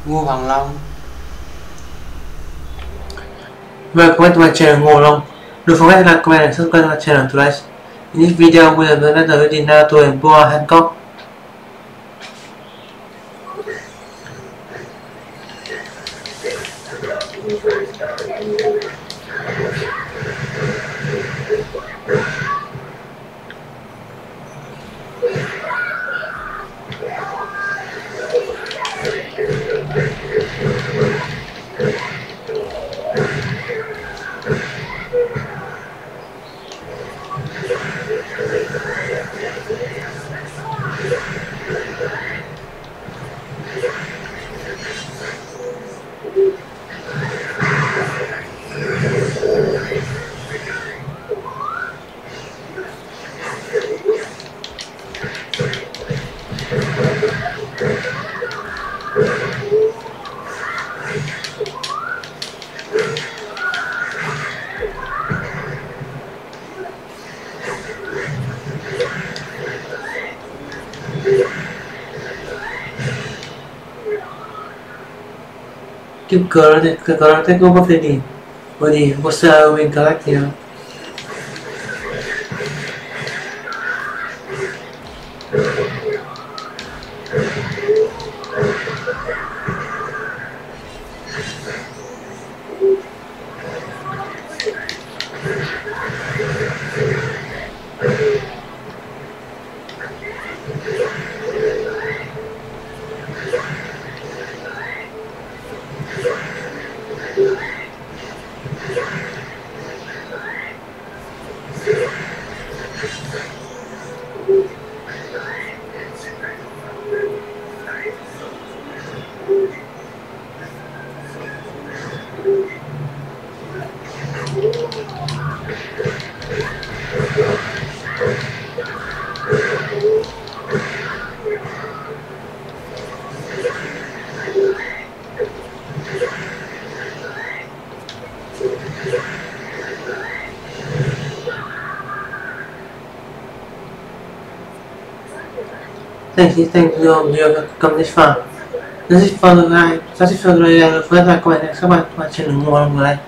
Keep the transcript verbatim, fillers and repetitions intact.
ngohoanglong. Welcome to my channel ngohoanglong. Don't forget to like, comment, and subscribe to my channel twice. In this video, we are going to read Naruto and Boa Hancock. Keep correct, correct over the body. What's the wing correct here? Thank you, thank you, you have come this far. This is for the guy, this is for the guy, for the comment, các bạn, các bạn channel ngohoanglong.